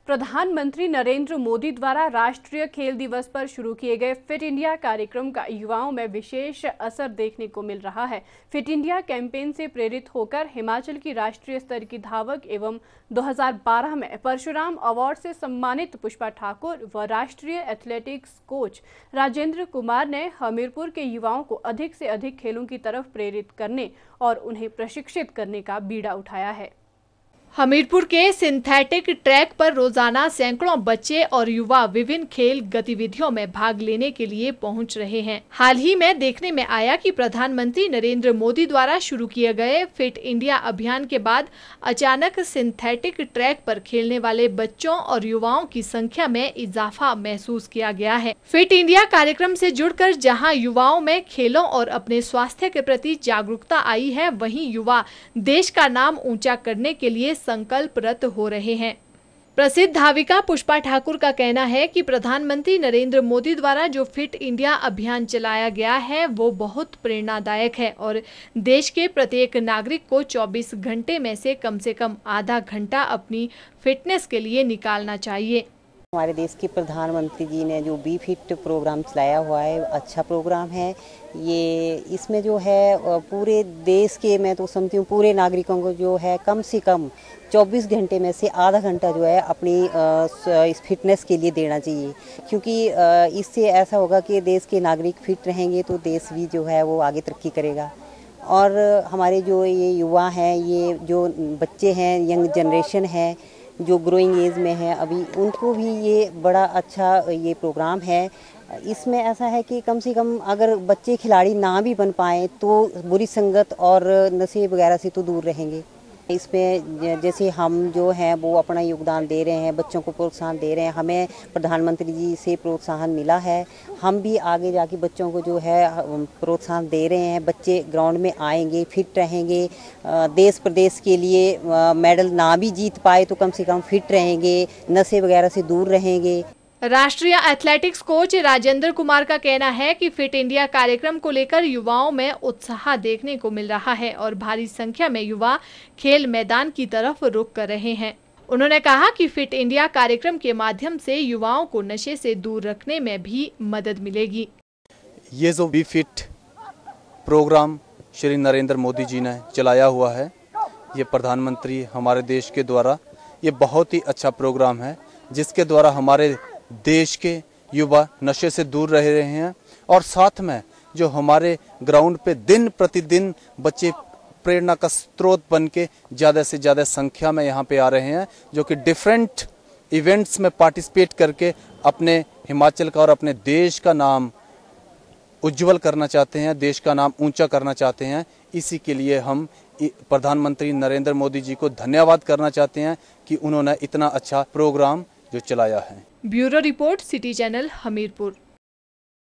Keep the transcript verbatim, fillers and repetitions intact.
प्रधानमंत्री नरेंद्र मोदी द्वारा राष्ट्रीय खेल दिवस पर शुरू किए गए फिट इंडिया कार्यक्रम का युवाओं में विशेष असर देखने को मिल रहा है। फिट इंडिया कैंपेन से प्रेरित होकर हिमाचल की राष्ट्रीय स्तर की धावक एवं दो हज़ार बारह में परशुराम अवार्ड से सम्मानित पुष्पा ठाकुर व राष्ट्रीय एथलेटिक्स कोच राजेंद्र कुमार ने हमीरपुर के युवाओं को अधिक से अधिक खेलों की तरफ प्रेरित करने और उन्हें प्रशिक्षित करने का बीड़ा उठाया है। हमीरपुर के सिंथेटिक ट्रैक पर रोजाना सैकड़ों बच्चे और युवा विभिन्न खेल गतिविधियों में भाग लेने के लिए पहुंच रहे हैं। हाल ही में देखने में आया कि प्रधानमंत्री नरेंद्र मोदी द्वारा शुरू किए गए फिट इंडिया अभियान के बाद अचानक सिंथेटिक ट्रैक पर खेलने वाले बच्चों और युवाओं की संख्या में इजाफा महसूस किया गया है। फिट इंडिया कार्यक्रम से जुड़कर जहां युवाओं में खेलों और अपने स्वास्थ्य के प्रति जागरूकता आई है, वहीं युवा देश का नाम ऊंचा करने के लिए संकल्परत हो रहे हैं। प्रसिद्ध धाविका पुष्पा ठाकुर का कहना है कि प्रधानमंत्री नरेंद्र मोदी द्वारा जो फिट इंडिया अभियान चलाया गया है वो बहुत प्रेरणादायक है और देश के प्रत्येक नागरिक को चौबीस घंटे में से कम से कम आधा घंटा अपनी फिटनेस के लिए निकालना चाहिए। हमारे देश के प्रधानमंत्री जी ने जो बी फिट प्रोग्राम चलाया हुआ है, अच्छा प्रोग्राम है ये। इसमें जो है पूरे देश के, मैं तो समझती हूँ पूरे नागरिकों को जो है कम से कम चौबीस घंटे में से आधा घंटा जो है अपनी इस फिटनेस के लिए देना चाहिए, क्योंकि इससे ऐसा होगा कि देश के नागरिक फिट रहेंगे तो देश भी जो है वो आगे तरक्की करेगा। और हमारे जो ये युवा हैं, ये जो बच्चे हैं, यंग जनरेशन है जो ग्रोइंग एज में है अभी, उनको भी ये बड़ा अच्छा ये प्रोग्राम है। इसमें ऐसा है कि कम से कम अगर बच्चे खिलाड़ी ना भी बन पाएँ तो बुरी संगत और नशे वगैरह से तो दूर रहेंगे। इसमें जैसे हम जो हैं वो अपना योगदान दे रहे हैं, बच्चों को प्रोत्साहन दे रहे हैं, हमें प्रधानमंत्री जी से प्रोत्साहन मिला है, हम भी आगे जाके बच्चों को जो है प्रोत्साहन दे रहे हैं। बच्चे ग्राउंड में आएंगे, फिट रहेंगे, देश प्रदेश के लिए मेडल ना भी जीत पाए तो कम से कम फिट रहेंगे, नशे वगैरह से दूर रहेंगे। राष्ट्रीय एथलेटिक्स कोच राजेंद्र कुमार का कहना है कि फिट इंडिया कार्यक्रम को लेकर युवाओं में उत्साह देखने को मिल रहा है और भारी संख्या में युवा खेल मैदान की तरफ रुख कर रहे हैं। उन्होंने कहा कि फिट इंडिया कार्यक्रम के माध्यम से युवाओं को नशे से दूर रखने में भी मदद मिलेगी। ये जो be fit programme Shri Narendra Modi ji ने चलाया हुआ है, ये प्रधानमंत्री हमारे देश के द्वारा ये बहुत ही अच्छा प्रोग्राम है, जिसके द्वारा हमारे देश के युवा नशे से दूर रह रहे हैं और साथ में जो हमारे ग्राउंड पे दिन प्रतिदिन बच्चे प्रेरणा का स्रोत बन के ज़्यादा से ज़्यादा संख्या में यहाँ पे आ रहे हैं, जो कि डिफरेंट इवेंट्स में पार्टिसिपेट करके अपने हिमाचल का और अपने देश का नाम उज्जवल करना चाहते हैं, देश का नाम ऊंचा करना चाहते हैं। इसी के लिए हम प्रधानमंत्री नरेंद्र मोदी जी को धन्यवाद करना चाहते हैं कि उन्होंने इतना अच्छा प्रोग्राम जो चलाया है। Bureau report, city channel, Hamirpur.